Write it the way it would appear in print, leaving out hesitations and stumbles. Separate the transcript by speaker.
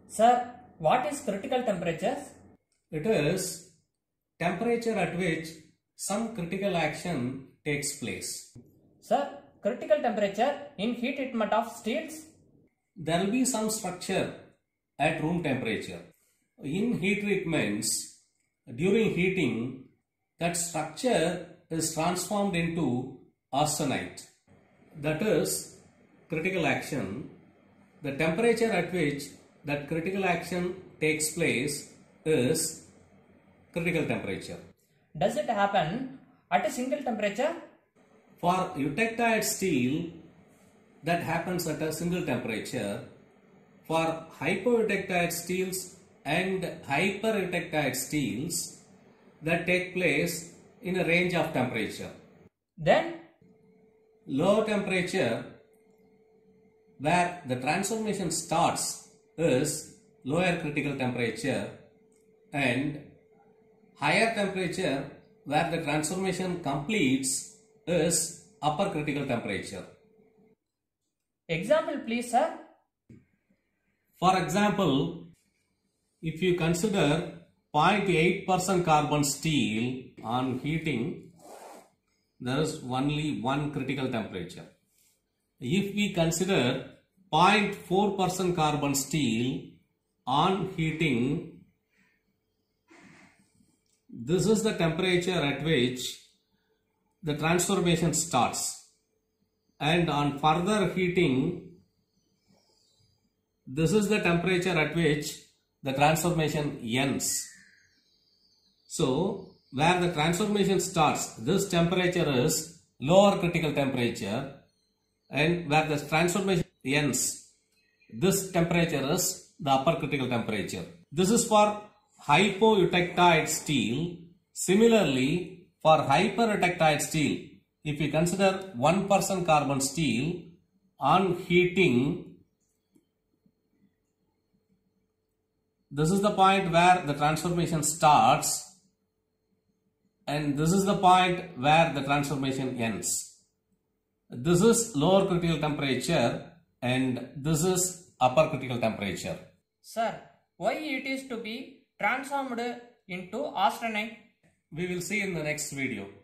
Speaker 1: Sir, what is critical temperatures?
Speaker 2: It is temperature at which some critical action takes place.
Speaker 1: Sir, critical temperature in heat treatment of steels?
Speaker 2: There will be some structure at room temperature. In heat treatments, during heating, that structure is transformed into austenite. That is critical action. The temperature at which that critical action takes place is critical temperature.
Speaker 1: Does it happen at a single temperature?
Speaker 2: For eutectile steel, that happens at a single temperature. For hypoeutectile steels and hypereutectile steels, that take place in a range of temperature.
Speaker 1: Then,
Speaker 2: Low temperature, where the transformation starts, is lower critical temperature, and higher temperature, where the transformation completes, is upper critical temperature.
Speaker 1: example please sir.
Speaker 2: For example, if you consider 0.8% carbon steel on heating, there is only one critical temperature. If we consider 0.4% carbon steel on heating, this is the temperature at which the transformation starts, and on further heating, this is the temperature at which the transformation ends. So, where the transformation starts, this temperature is lower critical temperature, and where the transformation ends, this temperature is the upper critical temperature. This is for hypoeutectile steel. Similarly, for hypereutectile steel, if we consider 1% carbon steel on heating, this is the point where the transformation starts, and this is the point where the transformation ends. This is lower critical temperature and this is upper critical temperature.
Speaker 1: Sir, why it is to be transformed into austenite?
Speaker 2: We will see in the next video.